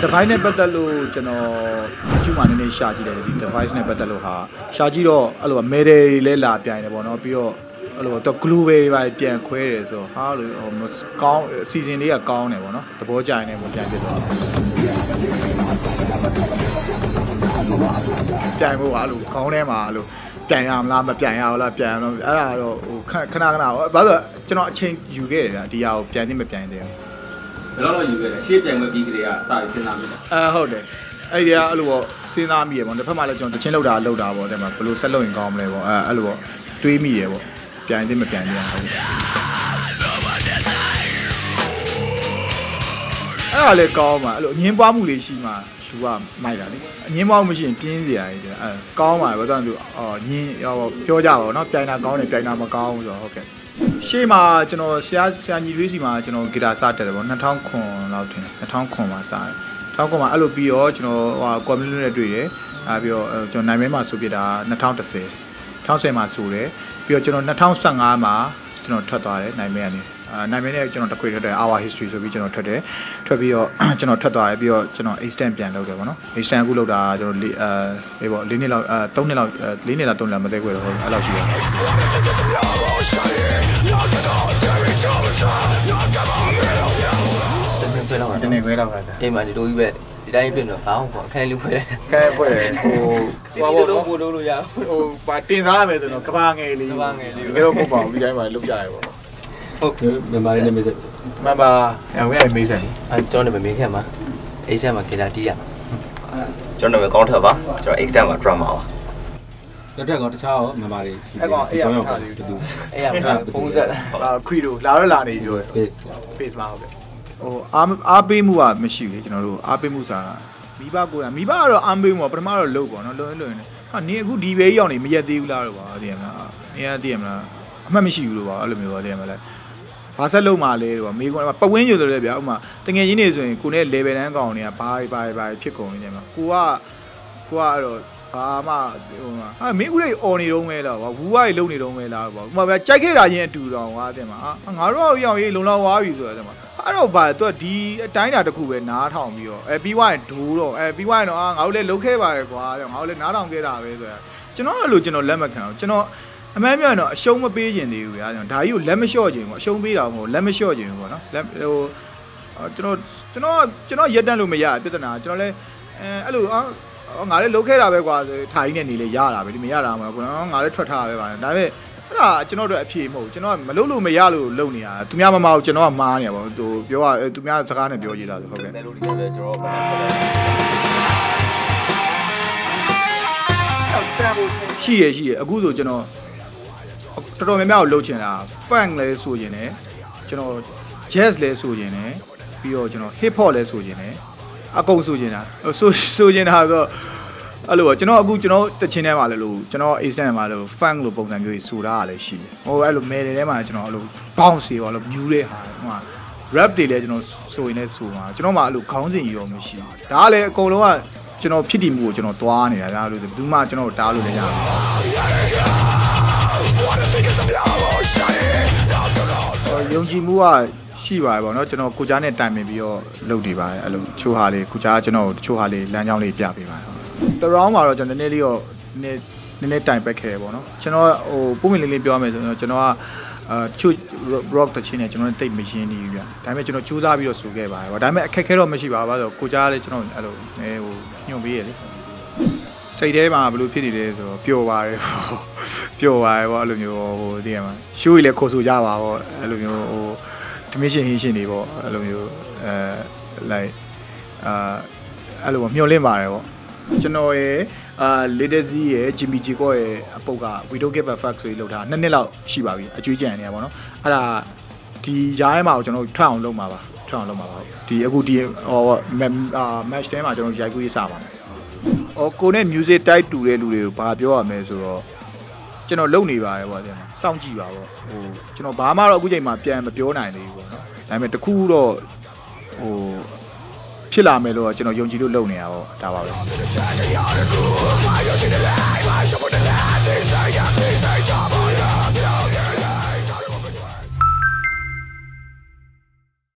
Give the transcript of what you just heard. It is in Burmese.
device နဲ့ပတ်သက်လို့ကျွန်တော်အကျူးမှနည်းနည်းရှာကြည့်တယ်ဒီ device နဲ့ပတ်သက်လို့ဟာရှာကြည့်တော့အဲ့လို medal တွေလည်းလာပြိုင်တယ်ပေါ့နော်ပြီးတော့အဲ့လိုတော့ glue ပဲပြန်ခွဲတယ်ဆိုတော့ဟာလို့ကောင်း season လေးကကောင်းတယ်ပေါ့နော်သဘောကျရင်လည်းပြန်ပြသွားပြန်ဖို့အဲ့လိုခေါင်းထဲမှာအဲ့လိုပြန်ရမလားမပြန်ရဘူးလားပြန်တော့အဲ့ဒါတော့ဟိုခဏဘာလို့ကျွန်တော်အချိန်ယူခဲ့တယ်ဗျာဒီဟာကိုပြန်သိမပြန်သေးဘူးဘယ်တော့ယူခဲ့လဲရှေ့ပြန်ဝင်ပြီးကလေးကစပြီးစဉ်းစားမိတယ်ဟုတ်တယ်အဲ့ဒီကအဲ့လိုပေါ့စဉ်းစားမိရပေါ့တစ်ဖက်မှာလည်းကျွန်တော်တချင်းလောက်တာပေါ့တဲ့မှာဘယ်လိုဆက်လုပ်ရင်ကောင်းမလဲပေါ့အဲ့လိုပေါ့တွေးမိရပေါ့ပြန်သိမပြန်သေးဘူးအဲ့ဒါလည်းကောင်းပါအဲ့လိုအငင်းပွားမှုလေးရှိမှယူကမိုက်တာလေအငင်းပွားမှုမရှိရင်ပြင်းစရာကြီးအဲ့ကောင်းပါပဲတော့သူညင်းပြောကြပါတော့เนาะပြိုင်တာကောင်းတယ်ပြိုင်တာမကောင်းဘူးဆိုတော့ဟုတ်ကဲ့ရှေ့မှာကျွန်တော်ဆရာညီတွေးစီမှာကျွန်တော်ဂီတာစတက်တယ်ပေါ့2009လောက်ထင်တယ်2009မှာစတယ်2009မှာအဲ့လိုပြီးတော့ကျွန်တော်ကွန်မြူနတီနဲ့တွေ့တယ်ပြီးတော့ကျွန်တော်နိုင်မဲမှာဆိုပြတာ2010မှာဆိုတယ်ပြီးတော့ကျွန်တော်2015မှာကျွန်တော်ထွက်သွားတယ်နိုင်မဲကနေနိုင်မဲနဲ့ကျွန်တော်တခွေထွက်တယ် Our History ဆိုပြီးကျွန်တော်ထွက်ပြီးတော့ကျွန်တော်ထွက်သွားတယ်ပြီးတော့ကျွန်တော် extend ပြန်လုပ်တယ်ပေါ့နော် extend အခုလုပ်တာကျွန်တော်ပေါ့4နှစ်လောက်3နှစ်လောက်4နှစ်လောက်3နှစ်လောက်မသိခွေတော့အဲ့လောက်ရှိတယ်တနေ့ခွဲလောက်အိမ်မှာဒီလိုကြီးပဲဒီတိုင်းဖြစ်တော့ဘာမှပေါ့အခန်းလေးဖွဲ့တယ်ခန်းဖွဲ့ဟိုစီလိုလုံးပို့လို့ရဟိုပါတင်စားရမယ်ဆိုတော့ကဘာငယ်လေးကတော့မဟုတ်ပါဘူးဒီတိုင်းမှာလုပ်ကြရပေါ့ဟုတ်ကဲ့မြန်မာလေးနဲ့မေးစက်မြန်မာအောင်ရမေးစက်အဲကျွန်တော်နာမည်မေးခဲ့မှာအေးရှာမှာဂီတာတီးရကျွန်တော်နာမည်ကောင်းထက်ပါကျွန်တော် extend မှာ drama ပါလက်ထက်ကတခြားရောမြန်မာလေးရှိတယ်အဲ့ကောင်အေးရမှာတူအေးရမှာပုံစံခရီဒိုလာနေပြော base မှာဟုတ်ကဲ့ဟိုအားပေးမှုကမရှိဘူးလေကျွန်တော်တို့အားပေးမှုဆိုတာမိဘကိုယ်ကမိဘကတော့အားပေးမှုပထမတော့လုပ်ပေါ့နော်လွန်ဟာနင်အခုဒီဘေးရောက်နေမရက်သေးဘူးလားတော့ပါသိရမလားနင်ကသိရမလားအမှတ်မရှိဘူးလို့ပါအဲ့လိုမျိုးပါသိရမလားဘာဆက်လုံးမှလဲတော့မေးခွန်းပဝင်းကျိုဆိုလဲဗျာဥမာတငယ်ချင်းတွေဆိုရင်ကိုနဲ့ level တန်းကောင်တွေကဘာဖြစ်ကုန်နေတယ်မှာကိုကအဲ့တော့ဘာမှဟိုမှာမင်းဦးလေးအော်နေတော့မဲလားဝူဝါးကြီးလုံနေတော့မဲလားပေါ့ဥမာဗျာကြိုက်ခဲ့တာချင်းအတူတော့ဟာတဲ့မှာငါတို့ရောက်ရေးလုံလောက်သွားပြီဆိုတော့တဲ့မှာအဲ့တော့ဗာသူကဒီအတိုင်းတာတစ်ခုပဲနားထောင်ပြီးတော့ပြီးွားရင်ဒိုးတော့ပြီးွားရင်တော့ငါတို့လည်းလှုပ်ခဲ့ပါတယ်ကွာငါတို့လည်းနားထောင်ခဲ့တာပဲဆိုတော့ကျွန်တော်အဲ့လိုကျွန်တော်လက်မခံအောင်ကျွန်တော်အမှန်ပြောရင်တော့အရှုံးမပေးခြင်းသေးဘူးဗျာဒါကြီးကိုလက်မလျှော့ခြင်းပေါ့အရှုံးပေးတာမဟုတ်လက်မလျှော့ခြင်းပေါ့နော်လက်ဟိုကျွန်တော်ရက်တန်းလို့မရပြဿနာကျွန်တော်လည်းအဲ့လိုငါလည်းလုတ်ခဲ့တာပဲကွာဆိုထိုင်နေနေလေရတာပဲဒီမရတာမှာကွာငါလည်းထွက်ထားပဲပါဒါပေမဲ့အဲ့ဒါကျွန်တော်တို့အဖြေမဟုတ်ကျွန်တော်ကမလုပ်လို့မရလို့လုပ်နေတာသူများမမအောင်ကျွန်တော်ကမားနေတာပေါ့သူပြောရသူများစကားနဲ့ပြောကြည့်တာဆိုဟုတ်ကဲ့ melody နဲ့ပဲကျွန်တော်ဘာမှရှိရအခုဆိုကျွန်တော်တော်များများကိုလှုပ်ချင်တာ funk လဲဆိုရင်လည်းကျွန်တော် jazz လဲဆိုရင်လည်းပြီးတော့ကျွန်တော် hip hop လဲဆိုရင်လည်းအကုန်ဆိုချင်တာဆိုချင်တာဆိုအဲ့လိုကျွန်တော်တချင်ထဲမှာလည်းလို့ကျွန်တော် extend ထဲမှာလို့ funk လို့ပုံစံမျိုးကြီးဆိုတာလည်းရှိတယ်ဟိုအဲ့လို melody ထဲမှာကျွန်တော်အဲ့လို bounce တွေပေါ့လို့ view တဲ့ဟာဟိုမှာ rap တွေလည်းကျွန်တော်ဆိုရင်လည်းဆိုမှာကျွန်တော်မှအဲ့လိုခေါင်းစဉ်ကြီးရောမရှိဘူးဒါကလည်းအကုန်လုံးကကျွန်တော်ဖြစ်တည်မှုကိုကျွန်တော်သွားနေတာဒါလို့ဘူးမှကျွန်တော်တားလို့လည်းရတယ်ယုံကြည်မှုကရှိပါတယ်ပေါ့နော်ကျွန်တော်ကိုကြားနဲ့တိုင်ပင်ပြီးတော့လုပ်နေပါတယ်အဲ့လိုချိုးဟာလေးကိုကြားကျွန်တော်ချိုးဟာလေးလမ်းကြောင်းလေးပြပေးပါတယ်တရောင်းမှာတော့ကျွန်တော်နည်းနည်းတိုင်ပက်ခဲ့ပေါ့နော်ကျွန်တော်ဟိုပုံမှန်လေးပြောရမယ်ဆိုတော့ကျွန်တော်ကချိုး rock တချင်းနဲ့ကျွန်တော်တိတ်မရှင်းနေဘူးဗျဒါပေမဲ့ကျွန်တော်စူးစမ်းပြီးတော့ဆိုခဲ့ပါတယ်ပေါ့ဒါပေမဲ့အခက်ခဲတော့မရှိပါဘူးဆိုတော့ကိုကြားလေးကျွန်တော်အဲ့လိုဟိုညွှန်ပေးရလေစိတ်ထဲမှာဘယ်လိုဖြစ်နေလဲဆိုတော့ပျော်ပါတယ်ပေါ့အဲ့လိုမျိုးဟိုသိရမှာရှိုးကြီးလည်းခေါ်ဆိုကြပါပေါ့အဲ့လိုမျိုးဟိုဒမစ်ရှင်ဟင်းရှင်တွေပေါ့အဲ့လိုမျိုးlike အဲ့လိုမျှော်လင့်ပါတယ်ပေါ့ကျွန်တော်ရဲ့latest ရဲ့ Jimmy J ကောရဲ့အပုတ်က We Don't Give a Fuck ဆိုပြီးလောက်တာ2နှစ်လောက်ရှိပါပြီအကျွေးကြံနေတာပေါ့နော်အဲ့ဒါဒီရားထဲမှာကျွန်တော်ထွက်အောင်လုပ်မှာပါဒီအခုဒီဟိုmatch ထဲမှာကျွန်တော်ရိုက်ကူးရေးစပါမယ်ကိုနဲ့ music type တူတဲ့လူတွေကိုဘာပြောရမလဲဆိုတော့ကျွန်တော်လုံနေပါတယ်ပေါ့ဗျာစောင့်ကြည့်ပါပေါ့ဟိုကျွန်တော်ဘာမှတော့အခုချိန်မှာပြန်မပြောနိုင်သေးဘူးပေါ့နော်ဒါပေမဲ့တခုတော့ဟိုဖြစ်လာမယ်လို့ကျွန်တော်ယုံကြည်လို့လုပ်နေတာပေါ့ဒါပါပဲ